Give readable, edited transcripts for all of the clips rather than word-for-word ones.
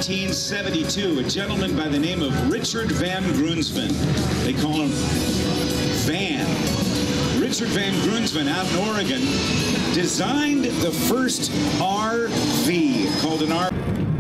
1972, a gentleman by the name of Richard Van Grunsven. They call him Van. Richard Van Grunsven out in Oregon designed the first RV called an RV.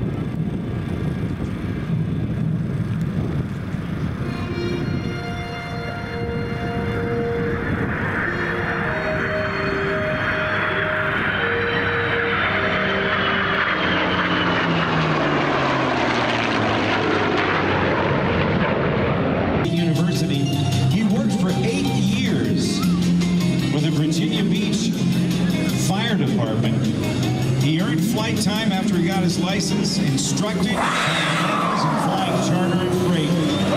University. He worked for 8 years with the Virginia Beach Fire Department. He earned flight time after he got his license, instructed, and flying charter and freight.